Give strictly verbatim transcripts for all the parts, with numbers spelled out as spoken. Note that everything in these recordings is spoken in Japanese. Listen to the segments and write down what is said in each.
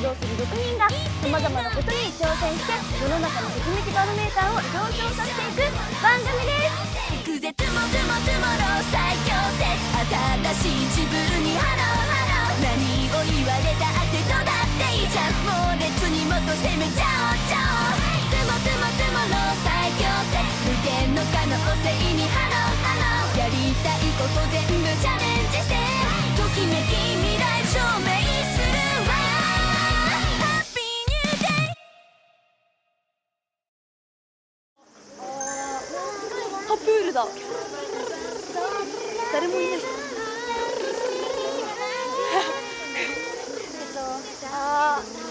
動するろくにんがさまざまなことに挑戦して世の中のときめきバロメーターを上昇させていく番組です。行くぜトゥモトゥモトゥモロー最強説、新しい自分にハローハロー、何を言われたってどうだっていいじゃん、猛烈にもっと攻めちゃおうちゃおう、トゥモトゥモトゥモロー最強説、無限の可能性にハローハロー、やりたいこと全部チャレンジしてときめき未来証明するわ、ハッピーニューデイ。あ、プールだ。誰もいない。あー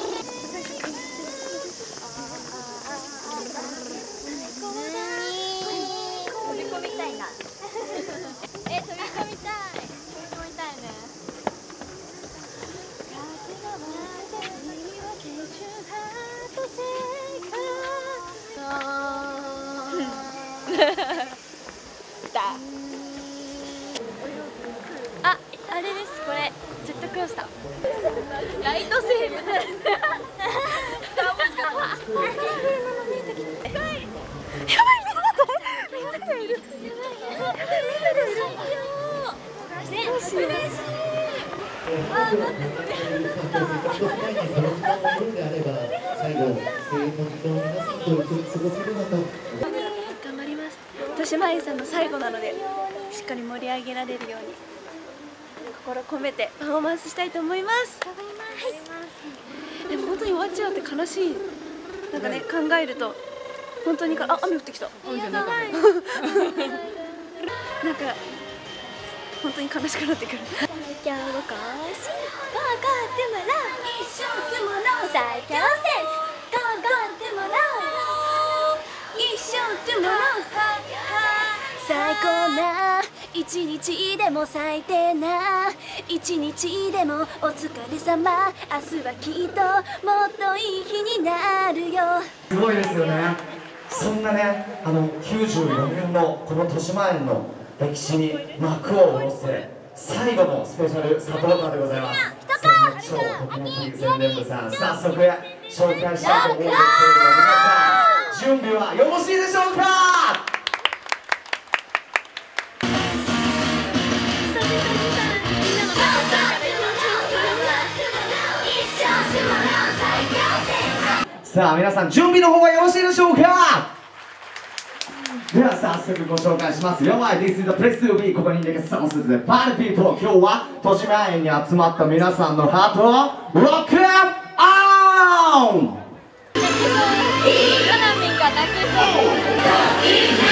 飛び込みたいな。え、飛び込みたい。飛び込みたいね。あ、あれです。これジェットコースター。ライトセーブ。頑張ります。豊島園さんの最後なのでしっかり盛り上げられるように心込めてパフォーマンスしたいと思います。頑張ります。でも本当に終わっちゃうって悲しい。なんかね、考えると本当にか、あ、雨降ってきた。なんか本当に悲しくなってくる。最強ごこしゴーゴートゥモロー、一生トゥモロー最強説、ゴーゴートゥモロー、一生トゥモロー、最高な一日でも最低な一日でもお疲れ様、明日はきっともっといい日になるよ。 すごいですよね。そんなね、あのきゅうじゅうよねんのこの豊島園の歴史に幕を下ろす最後のスペシャルサポーターでございます。そんな超ときめき宣伝部さん、早速紹介したいと思うんですけれども、皆さん準備はよろしいでしょうか。さあ皆さん準備の方はよろしいでしょうか。では早速ご紹介しますよ。This is the place to be。 ここにいるサムスでパーティーピーポー。今日は豊島園に集まった皆さんのハートをロックアップオン。 コナミンが泣くぞ。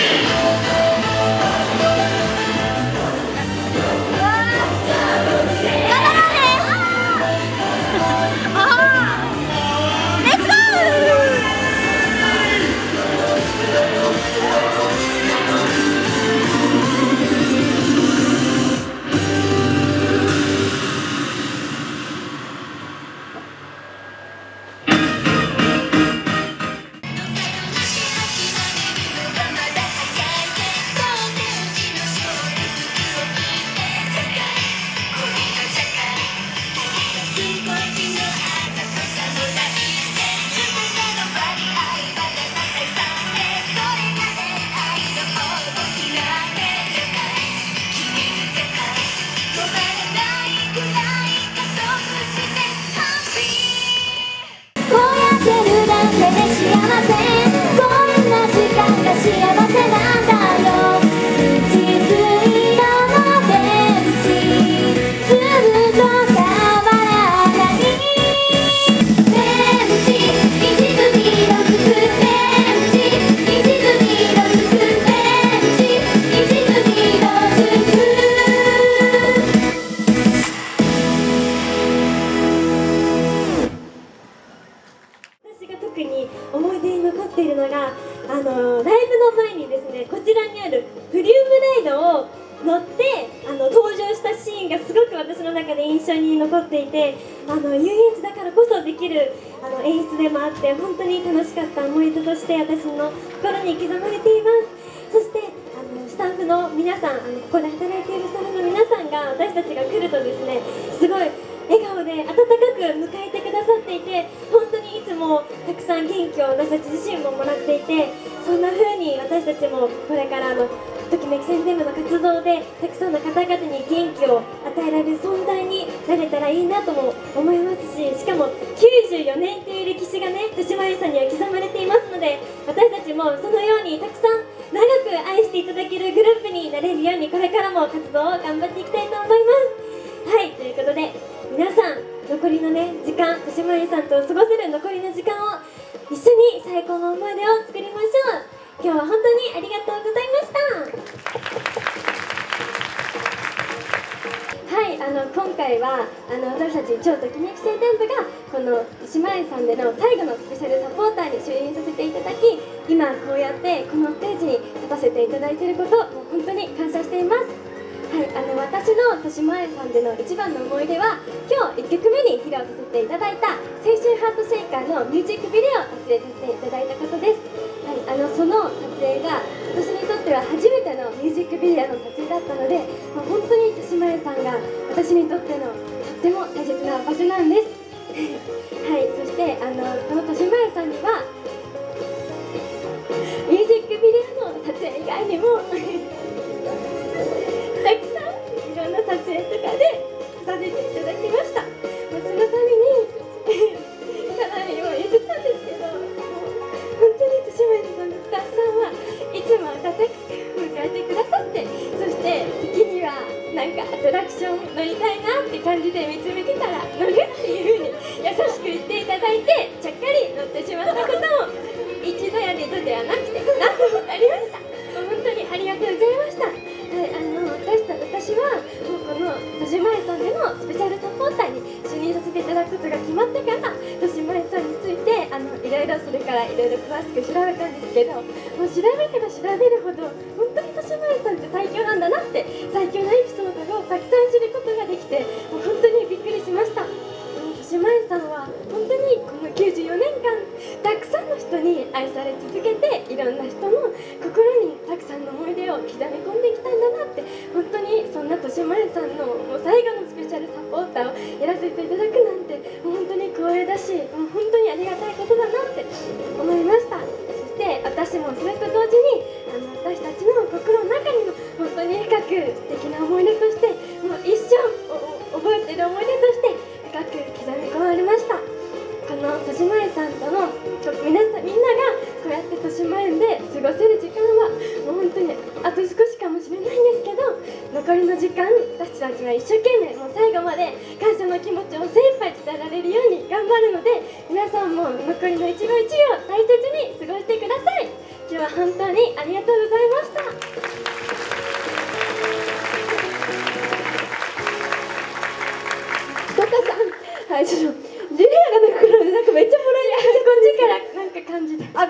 思い出に残っているのが、あのライブの前にですね、こちらにあるフリウムライドを乗ってあの登場したシーンがすごく私の中で印象に残っていて、あの遊園地だからこそできるあの演出でもあって、本当に楽しかった思い出として私の心に刻まれています。そしてあのスタッフの皆さん、あのここで働いているスタッフの皆さんが私たちが来るとですね、すごい笑顔で温かく迎えてくださっていて、本当にいつもたくさん元気を私たち自身ももらっていて、そんな風に私たちもこれからのときめき宣伝部の活動でたくさんの方々に元気を与えられる存在になれたらいいなとも思いますし、しかもきゅうじゅうよねんという歴史がね、豊島園さんには刻まれていますので、私たちもそのようにたくさん長く愛していただけるグループになれるように、これからも活動を頑張っていきたいと思います。はい、ということで皆さん、残りのね時間、豊島園さんと過ごせる残りの時間を一緒に最高の思い出を作りましょう。今日は本当にありがとうございました。はい、あの今回はあの私たち超ときめき宣伝部がこの豊島園さんでの最後のスペシャルサポーターに就任させていただき、今こうやってこのステージに立たせていただいていること、もう本当に感謝しています。はい、あの私の豊島園さんでの一番の思い出は、今日いっきょくめに披露させていただいた「青春ハートシェイカー」のミュージックビデオを撮影させていただいたことです。はい、あのその撮影が私にとっては初めてのミュージックビデオの撮影だったので、まあ、本当に豊島園さんが私にとってのとっても大切な場所なんです。はい、そしてあのこの豊島園さんにはミュージックビデオの撮影以外にもたくさんいろんな撮影とかでさせていただきました。もうそのためにかなり今言ってたんですけど、本当に豊島園さんのスタッフさんはいつも温かく迎えてくださって、そして時にはなんかアトラクション乗りたいなって感じで見つめてたら乗るっていう風に優しく言っていただいて、ちゃっかり乗ってしまったことも一度や二度ではなくて何度もありました。本当にありがとうございました。はい、あの私た私はもうこの豊島園さんでのスペシャルサポーターに就任させていただくことが決まってから、豊島園さんについてあのいろいろそれからいろいろ詳しく調べたんですけど、もう調べれば調べるほど本当に豊島園さんって最強なんだなって、最強のエピソードをたくさん知ることができて、もう本当にびっくりしました。豊島園さんは本当にこのきゅうじゅうよねんかんたくさんの人に愛され続けて、いろんな人の心にたくさんの思い出を刻み込んできたんだなって、本当にそんな豊島園さんのもう最後のスペシャルサポーターをやらせていただくなんて、もう本当に光栄だし、もう本当にありがたいことだなって思いました。そして私もそれと同時にあの私たちの心の中にも本当に深く素敵な思い出として、もう一生覚えている思い出として深く刻み込まれました。この豊島園さんとの皆さんみんながこうやって豊島園で過ごせる時間はもう本当にあと少しかもしれないんですけど、残りの時間私たちは一生懸命もう最後まで感謝の気持ちを精一杯伝えられるように頑張るので、皆さんも残りの一秒一秒大切に過ごしてください。今日は本当にありがとうございました。とかさん、はい、ちょっとジュリアが泣くからなんかめっちゃもらいこっちからなんか感じで、あ、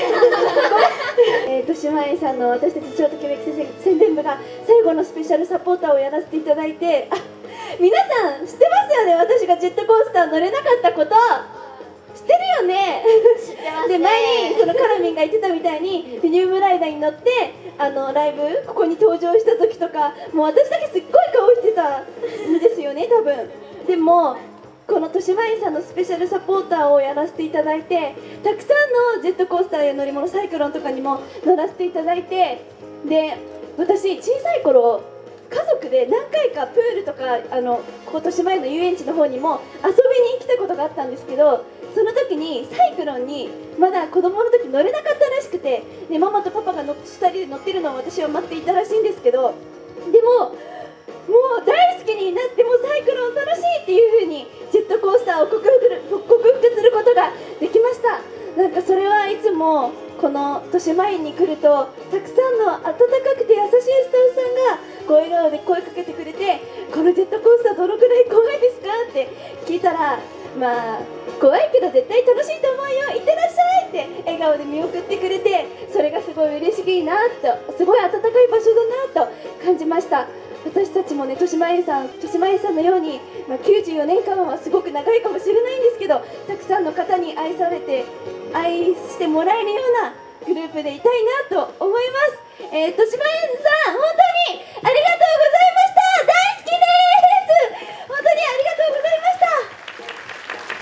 えー、豊島園さんの私たち超ときめき宣伝部が最後のスペシャルサポーターをやらせていただいて、あ、皆さん知ってますよね、私がジェットコースター乗れなかったこと知ってるよね。 知ってますね。 で、前にそのカラミンが言ってたみたいにニュームライダーに乗ってあのライブここに登場した時とか、もう私だけすっごい顔してたんですよね、多分。でもこの豊島園さんのスペシャルサポーターをやらせていただいて、たくさんのジェットコースターや乗り物、サイクロンとかにも乗らせていただいて、で私小さい頃家族で何回かプールとかあのここ豊島園の遊園地の方にも遊びに来たことがあったんですけど、その時にサイクロンにまだ子供の時乗れなかったらしくて、でママとパパがのふたりで乗ってるのを私は待っていたらしいんですけど、でももう大好きになって、もうサイクロン楽しいっていう風にジェットコースターを克服、克服することができました。なんかそれはいつもこの豊島園に来るとたくさんの温かくて優しいスタッフさんがご笑顔で声かけてくれて、このジェットコースターどのくらい怖いですかって聞いたら、まあ怖いけど絶対楽しいと思うよ、いってらっしゃいって笑顔で見送ってくれて、それがすごい嬉しいなと、すごい温かい場所だなと感じました。私たちもね、豊島園さん、豊島園さんのように、まあ、きゅうじゅうよねんかんはすごく長いかもしれないんですけど、たくさんの方に愛されて愛してもらえるようなグループでいたいなと思います。えー、豊島園さん本当にありがとうございました。大好きです。本当にありがとうございました。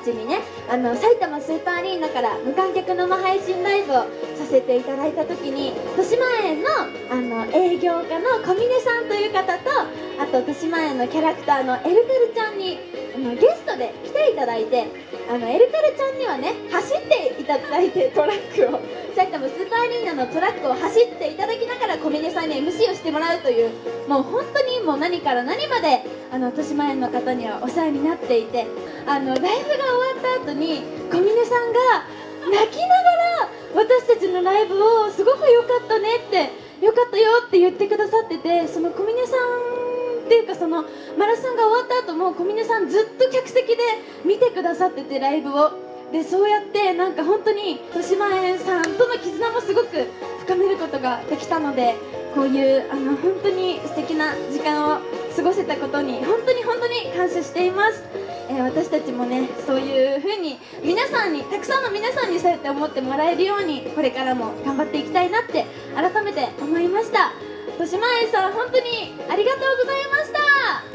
日にね、あの埼玉スーパーアリーナから無観客生配信ライブをさせていただいた時に、豊島園のあの営業家の小峰さんという方と、あと豊島園のキャラクターのエルカルちゃんにあのゲストで来ていただいて、あのエルカルちゃんにはね走っていただいて、トラックを埼玉スーパーアリーナのトラックを走っていただきながら小峰さんに エムシー をしてもらうという、もう本当にもう何から何まであの豊島園の方にはお世話になっていて、あのライブが終わった後に小峰さんが泣きながら私たちのライブをすごく良かったねって、良かったよって言ってくださってて、その小峰さんっていうか、そのマラソンが終わった後も小峰さんずっと客席で見てくださってて、ライブを。でそうやってなんか本当に豊島園さんとの絆もすごく深めることができたので、こういうあの本当に素敵な時間を過ごせたことに本当に本当に感謝しています。えー、私たちもね、そういう風に皆さんに、たくさんの皆さんにそうやって思ってもらえるように、これからも頑張っていきたいなって改めて思いました。豊島園さん、本当にありがとうございました。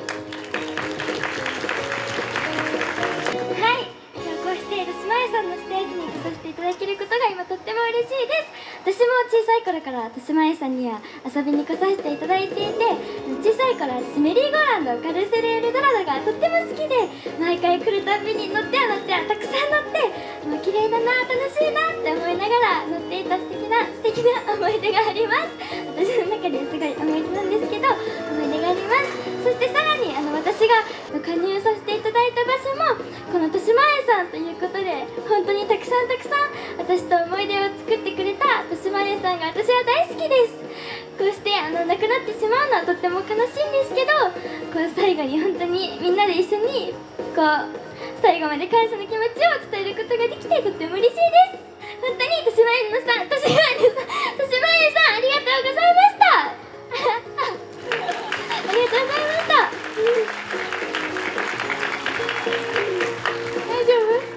はい、今日こうして豊島園さんのステージに来させていただけることが今とっても嬉しいです。私も小さい頃から豊島園さんには遊びに来させていただいていて、小さい頃私メリーゴーランド、カルーセルエルドラドがとっても好きで、毎回来るたびに乗っては乗ってはたくさん乗って、もう綺麗だな、楽しいなって思いながら乗っていた素敵な素敵な思い出があります。私の中ですごい思い出なんですけど、思い出があります。そしてさらにあの私が加入させていただいた場所もこの豊島園さんということで、本当にたくさんたくさん私と思い出を作ってくれた豊島園さんが私は大好きです。こうしてあの亡くなってしまうのはとっても悲しいんですけど、こう最後に本当にみんなで一緒にこう最後まで感謝の気持ちを伝えることができてとっても嬉しいです。本当に豊島園のさん、豊島園のさん、豊島園さんありがとうございましたありがとうございました、大丈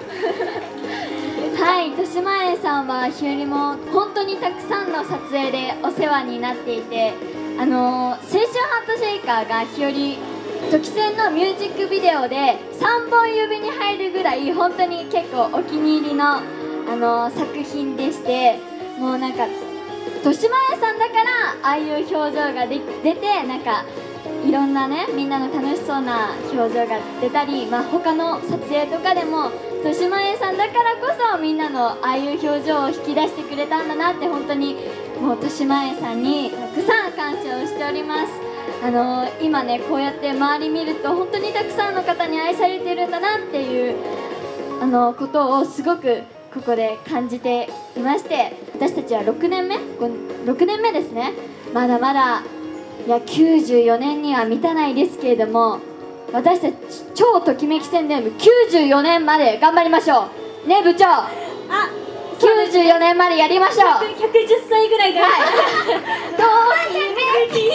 夫はい、豊島園さんは日和も本当にたくさんの撮影でお世話になっていて、あのー、青春ハートシェイカーが日和トキセンのミュージックビデオでさんぼん指に入るぐらい本当に結構お気に入りの、あのー、作品でして、もうなんか豊島園さんだからああいう表情がで出て、なんかいろんなね、みんなの楽しそうな表情が出たり、まあ、他の撮影とかでも豊島園さんだからこそみんなのああいう表情を引き出してくれたんだなって、本当にもう豊島園さんにたくさん感謝をしております。あのー、今ねこうやって周り見ると本当にたくさんの方に愛されてるんだなっていうあのことをすごくここで感じていまして、私たちはろくねんめろくねんめですね。まだまだいやきゅうじゅうよねんには満たないですけれども、私たち超ときめき宣伝部きゅうじゅうよねんまで頑張りましょうね、部長。あ、きゅうじゅうよねんまでやりましょう。 ひゃくじゅっさいぐらいだ。はい。 どうきめき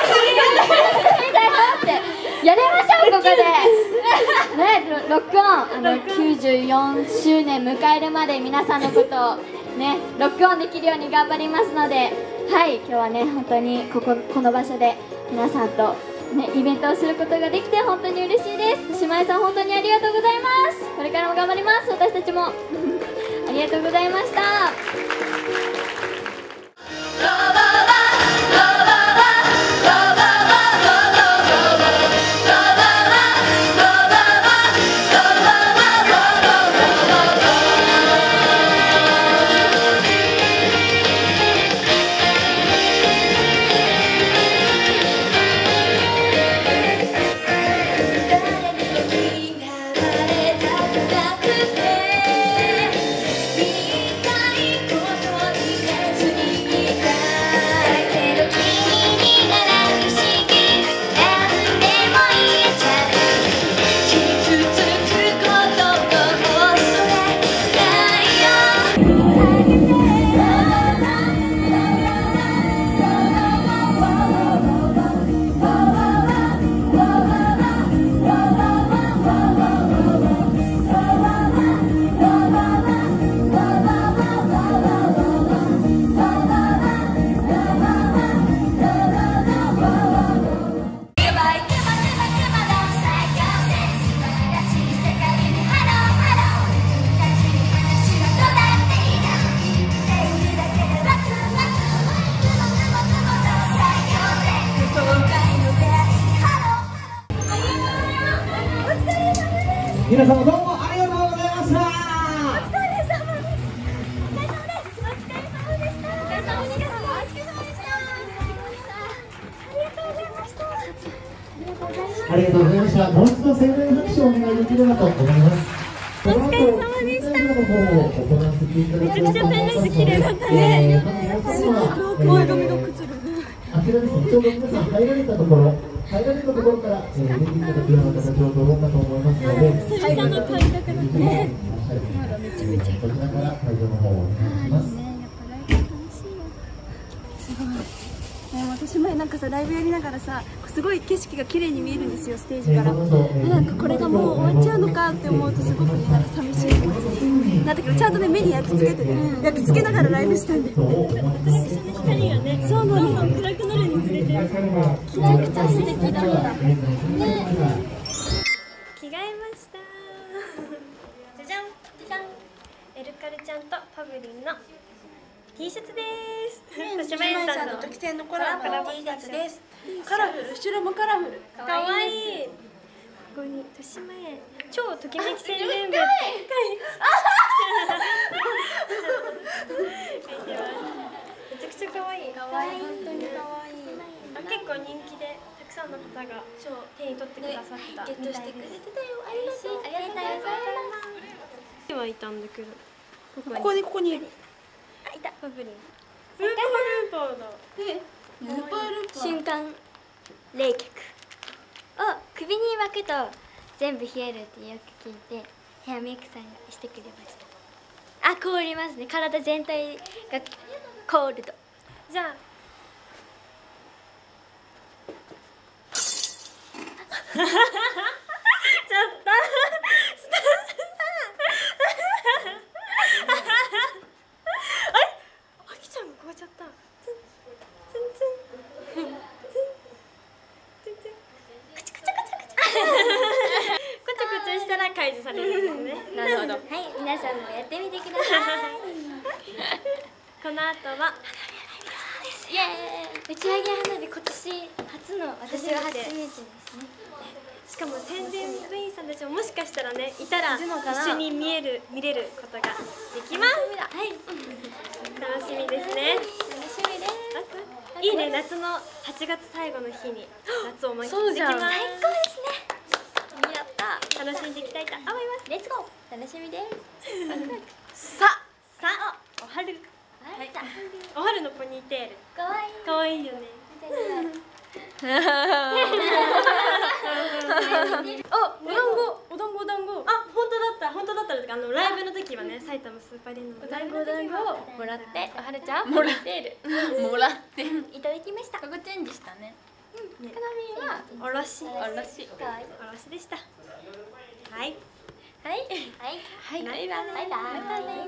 やりましょう、ここでね、ロックオン、あのきゅうじゅうよんしゅうねん迎えるまで皆さんのことをねロックオンできるように頑張りますので、はい、今日はね本当にこここの場所で皆さんとねイベントをすることができて本当に嬉しいです。豊島園さん本当にありがとうございます。これからも頑張ります。私たちもありがとうございました。 言いたいこと言えずにいた皆様どうもありがとうございました。 お疲れ様です。お疲れ様です。お疲れ様です。お疲れ様でした。お疲れ様でした。ありがとうございました。 ありがとうございました。もう一度盛大拍手をお願いできればと思います。 お疲れ様でした。めちゃくちゃペンライト綺麗だったね。前髪が崩れる。 あちらですね、ちょうど皆さん入られたところ、入られたところから、えー、出てきたような形を取ろうかと思いますので、 久々の開拓だね。 めちゃめちゃ。こちらから会場の方をお願いします。 私前なんかさライブやりながらさすごい景色が綺麗に見えるんですよステージから。なんかこれがもう終わっちゃうのかって思うとすごくねなんか寂しい気持ちなんだけどちゃんとね目に焼き付けてね焼き付けながらライブしたんで。 光がね、そうなの。暗くなるにつれて。めちゃくちゃ素敵だった。ね。着替えました。じゃじゃん、じゃじゃん。エルカルちゃんとパブリンの T シャツです。 としまえんさんの特製のコラボ T シャツです。カラフル、後ろもカラフル。 かわいい。ここにとしまえん超ときめき宣伝部。めちゃくちゃ可愛い。 可愛い本当に可愛い。 結構人気でたくさんの方が手に取ってくださってた。 ゲットしてくれてたよ。ありがとう。 ありがとうございます。ではいたんだけど。 ここにここにいる。 あ、いた。パブリン。ルーパールーパーだ。 え、ルーパールーパー。 瞬間冷却を首に巻くと全部冷えるってよく聞いてヘアメイクさんがしてくれました。あ、凍りますね。体全体が凍ると。 じゃあちょっとあれあきちゃんがこわちゃった。ツンツンツンツンツンツンカチカチカチカチカチコチコチしたら解除されるんですね。 なるほど。はい、皆さんもやってみてください。 この後はイエーイ。打ち上げ花火今年初の私は初めてですね。 しかも宣伝部員さんたちももしかしたらねいたら一緒に見える見れることができます。はい。楽しみですね。 楽しみです。 いいね、夏のはちがつ最後の日に夏を満喫できます。最高ですね。やった。 楽しんでいきたいと思います。 レッツゴー。楽しみです。 ささあお春。はい。お春のポニーテール。 かわいい。 かわいいよね。 あ、お団子、お団子、お団子。 あ、本当だった、本当だった。あのライブの時はね、埼玉スーパーアリーナのお団子、お団子をもらって、 おはるちゃんもらってる。もらって。 いただきました。 ここチェンジしたね。 かなみはおろし、 おろし。 かわいい。 おろしでした。はい。 はい。はい。 はい。バイバイ。 バイバイ。またね。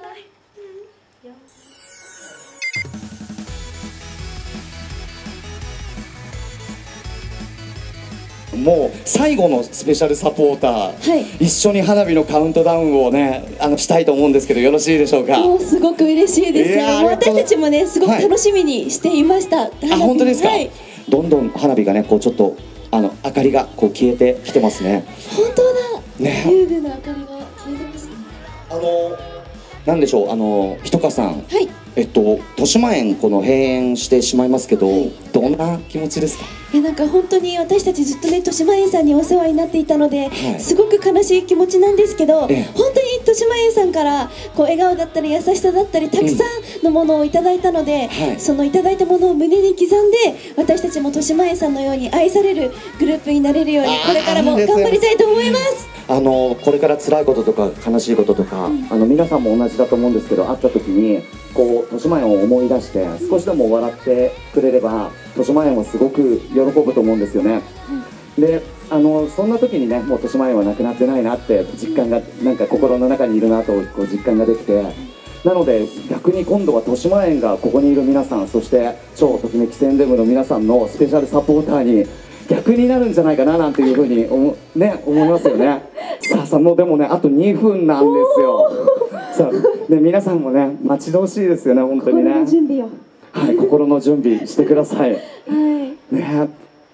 もう最後のスペシャルサポーター、はい、一緒に花火のカウントダウンをねあのしたいと思うんですけどよろしいでしょうか。 もうすごく嬉しいです。もう私たちもねすごく楽しみにしていました。はい、 あ、本当ですか。 はい、 どんどん花火がねこうちょっとあの明かりがこう消えてきてますね。 本当だ。 ね。 優美な明かりが消えてますね。 あのなんでしょう、あのひとかさん。 はい。 えっと、豊島園この閉園してしまいますけど、はい、どんな気持ちですか。 いやなんか本当に私たちずっとね豊島園さんにお世話になっていたので、はい、すごく悲しい気持ちなんですけど、ええ、本当に豊島園さんからこう笑顔だったり優しさだったりたくさんのものをいただいたので、うん、そのいただいたものを胸に刻んで私たちも豊島園さんのように愛されるグループになれるようにこれからも頑張りたいと思います。 あのこれから辛いこととか悲しいこととか、うん、あの皆さんも同じだと思うんですけど会った時にこう豊島園を思い出して少しでも笑ってくれれば豊島園はすごく喜ぶと思うんですよね。うん、であのそんな時にねもう豊島園はなくなってないなって実感がなんか心の中にいるなとこう実感ができて、なので逆に今度は豊島園がここにいる皆さんそして超ときめき宣伝部の皆さんのスペシャルサポーターに逆になるんじゃないかななんていうふうに思、ね、思いますよね。さあさあもうでもねあとにふんなんですよ。さあね皆さんもね待ち遠しいですよね本当にね。 心の準備を。 はい、心の準備してください。はい。ね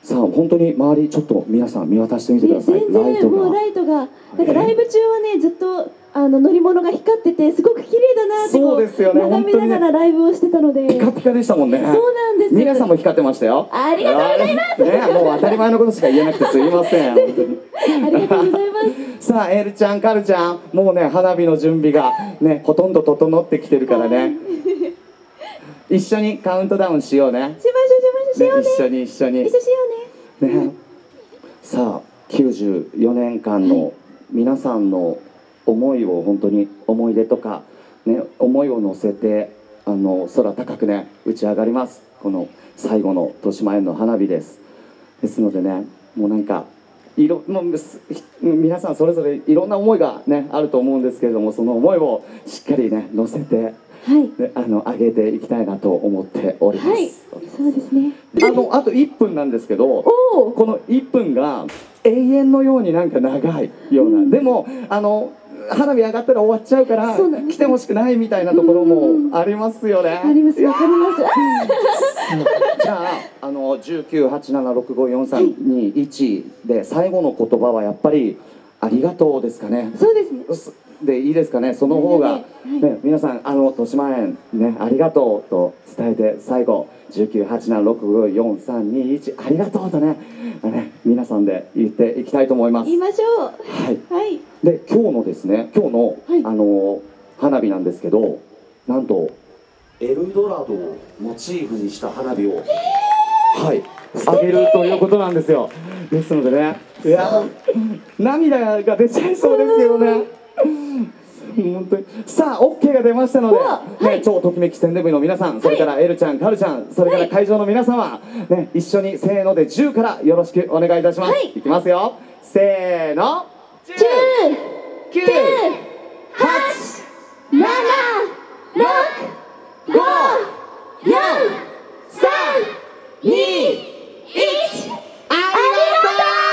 さあ本当に周りちょっと皆さん見渡してみてください。 全然もうライトがなんかライブ中はねずっとあの乗り物が光っててすごく綺麗だなってこそうですよね、 眺めながらライブをしてたので、 ピカピカでしたもんね。 そうなんです。 皆さんも光ってましたよ。 ありがとうございます。 ね、もう当たり前のことしか言えなくてすいません。本当にありがとうございます。 さあエルちゃん、カルちゃん、もうね花火の準備がねほとんど整ってきてるからね。一緒にカウントダウンしようね。 しましょうしましょうしようね。 一緒に一緒に。 一緒しようね。 ね。さあきゅうじゅうよねんかんの皆さんの思いを本当に思い出とかね思いを乗せてあの空高くね打ち上がります。この最後の豊島園の花火です。ですのでねもうなんかいろもうす皆さんそれぞれいろんな思いがねあると思うんですけれども、その思いをしっかりね乗せて。 はい、 であの上げていきたいなと思っております。はい、 そうですね。 あのあといっぷんなんですけど、このいっぷんが永遠のようになんか長いような、うん、でもあの花火上がったら終わっちゃうから来てほしくないみたいなところもありますよね。 あります、わかります。 じゃああのじゅうきゅう、はち、なな、ろく、ご、よん、さん、に、いちで最後の言葉はやっぱりありがとうですかね。 そうですね。 でいいですかね。その方が、ねはい、皆さんあの豊島園ねありがとうと伝えて最後じゅうきゅう、はち、なな、ろく、ご、よん、さん、に、いちありがとうとねね皆さんで言っていきたいと思います。 言いましょう。 はい。 はい。 で今日のですね今日の、はい、あの花火なんですけど、なんとエルドラドをモチーフにした花火をはいあげるということなんですよ。ですのでねいや涙が出ちゃいそうですけどね。本当にさあ オーケー が出ましたので、ねはい、超ときめき宣伝部の皆さん、それからエルちゃん、カルちゃん、それから会場の皆様、ね、一緒にせーのでじゅうからよろしくお願いいたします。はい、いきますよ。せーの。 じゅう、きゅう、はち、なな、ろく、ご、よん、さん、に、いち。ありがとう。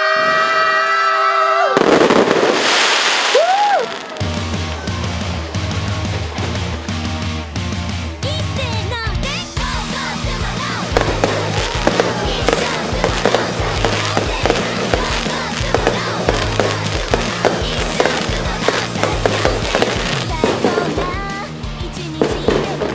一日でも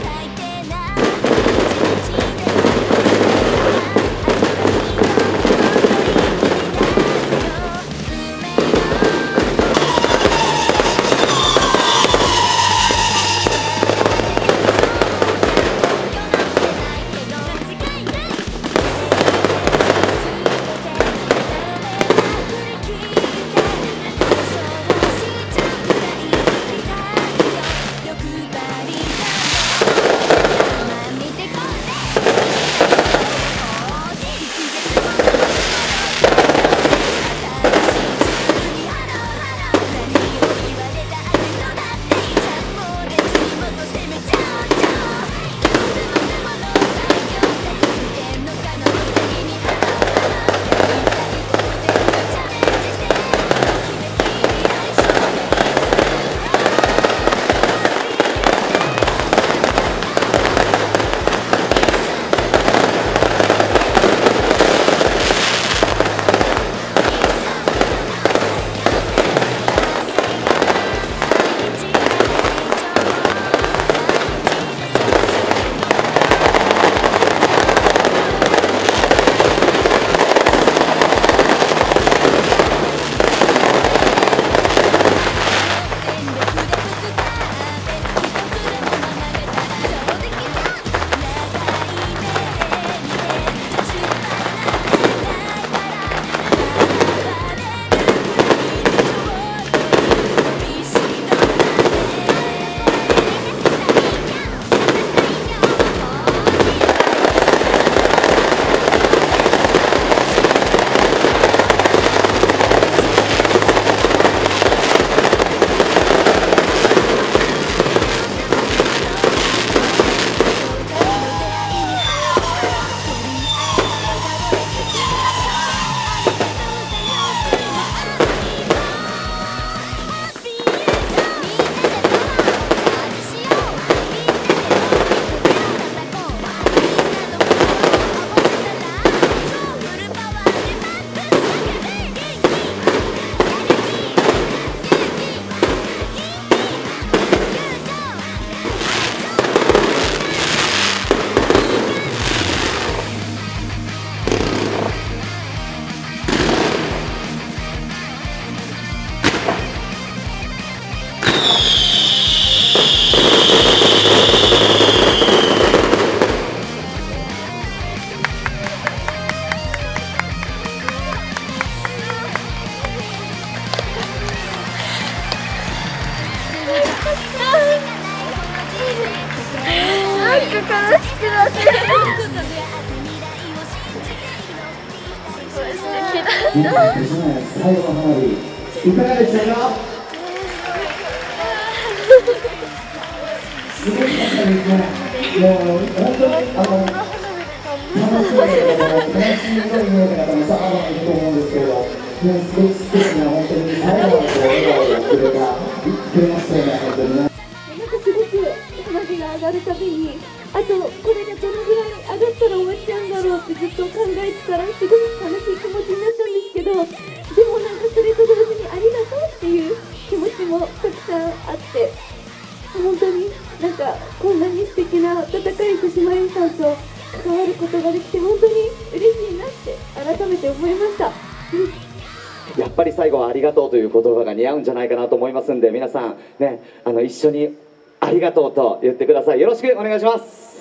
悲しくなってる。すごい素敵だった。 最後の花火いかがでしたか？すごかったですね。もう本当にあの楽しい方も悲しい方もさまざまいると思うんですけれど、ね、すごく素敵な本当に最後の笑顔がくれたくれましたよね、本当にね。 なんかすごく花火が上がるたびに、あとこれがどのぐらい上がったら終わっちゃうんだろうってずっと考えてたら、すごい悲しい気持ちになったんですけど、でもなんかそれと同時にありがとうっていう気持ちもたくさんあって、本当になんかこんなに素敵な温かい豊島園さんと関わることができて本当に嬉しいなって改めて思いました。 やっぱり最後はありがとうという言葉が似合うんじゃないかなと思いますんで、皆さんね、あの一緒にありがとうと言ってください。よろしくお願いします。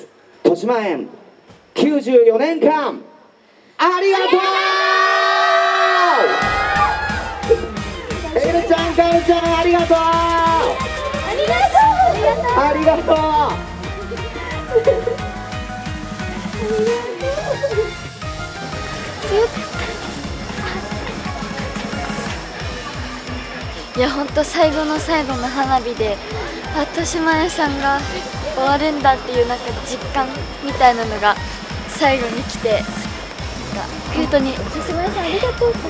豊島園きゅうじゅうよねんかんありがとう。エルちゃん、カウちゃん、ありがとう。ありがとう。ありがとう。 いや本当最後の最後の花火で、あ、豊島園さんが終わるんだっていうなんか実感みたいなのが最後に来て、なんか本当に豊島園さんありがとうと思って、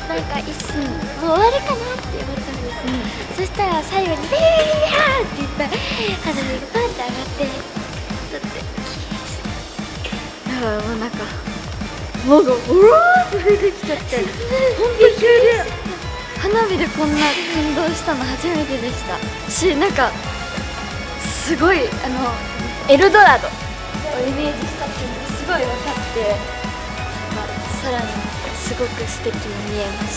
なんか一瞬もう終わるかなって思ったんです、うん、そしたら最後にビーハーって言った花火がパンって上がってだってだからもうなんかもうがうわーって出てきちゃって、本当に急で花火でこんな感動したの初めてでしたし、なんかすごいあのエルドラドをイメージしたっていうのがすごい分かって、まあ、さらにすごく素敵に見えました。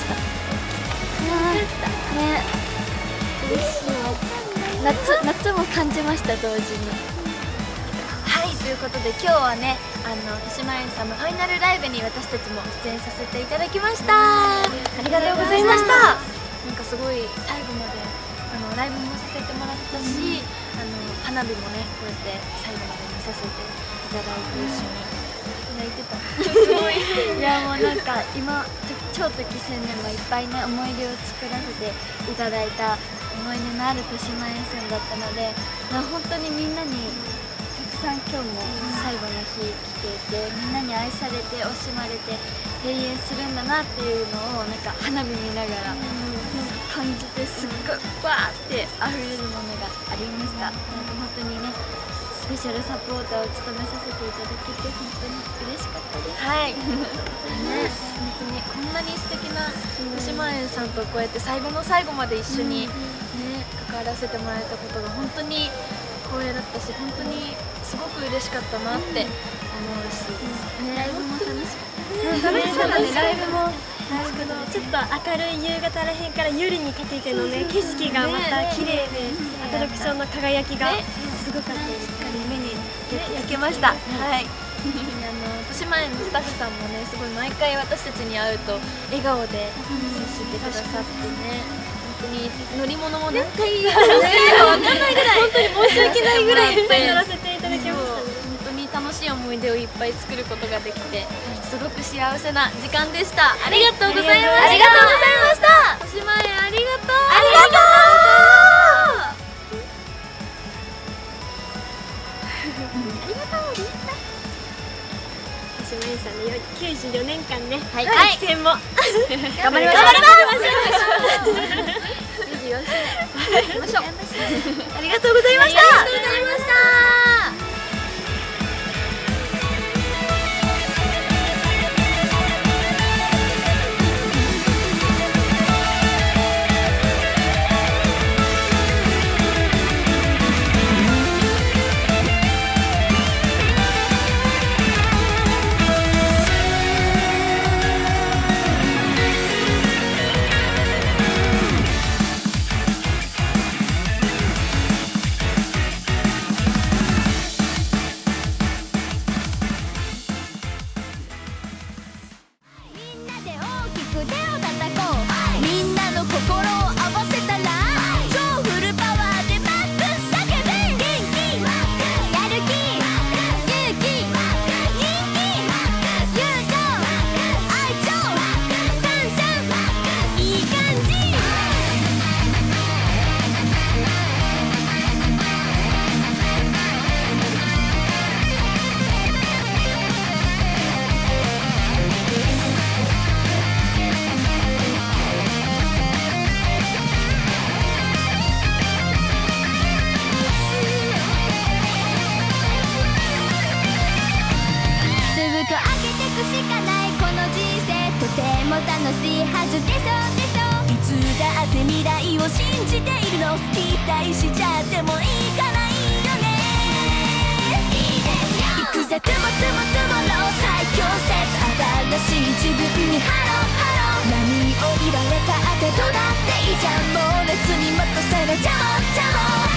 ね、嬉しいわ。夏夏も感じました、同時に。はい、ということで今日はね、あの豊島園さんのファイナルライブに私たちも出演させていただきました。ありがとうございました。なんかすごい最後まであのライブもさせてもらったし、あの花火もねこうやって最後まで見させていただいて一緒に泣いてた。すごい。いやもうなんか今超時千年もいっぱいね思い出を作らせていただいた思い出のある豊島園さんだったので、まあ本当にみんなに今日も最後の日来ていて、みんなに愛されて惜しまれて永遠するんだなっていうのをなんか花火見ながら感じて、すっごいバーって溢れるものがありました。なんか本当にねスペシャルサポーターを務めさせていただけて本当に嬉しかったです。はいね、本当にこんなに素敵な豊島園さんとこうやって最後の最後まで一緒にね関わらせてもらえたことが本当に光栄だったし、本当にすごく嬉しかったなって思うし、ね、ライブも楽しかった。楽しかったね、ライブも。 ちょっと明るい夕方らへんから夜にかけてのね景色がまた綺麗で、アトラクションの輝きがすごかったです。しっかり目に焼けました。はい。あの豊島園のスタッフさんもねすごい毎回私たちに会うと笑顔で接してくださってね。本当に乗り物も何回言ったらね分かんないぐらい本当に申し訳ないぐらいいっぱい乗らせていただきました。本当に楽しい思い出をいっぱい作ることができてすごく幸せな時間でした。ありがとうございました。ありがとうございました。豊島園ありがとう。ありがとう。ありがとう。 豊島園さんのきゅうじゅうよねんかんね、 はい、 出演も頑張りましょう。頑張りましょう。にじゅうよんしゅうねん行きましょう。ありがとうございました。ありがとうございました。 や楽しいはずでしょでしょ。いつだって未来を信じているの。期待しちゃってもいかないよね。行くぜトゥモトゥモトゥモロー最強説。新しい自分にハローハロー。波を降りられたってどうだっていいじゃん。猛烈に任せろジャモジャモ。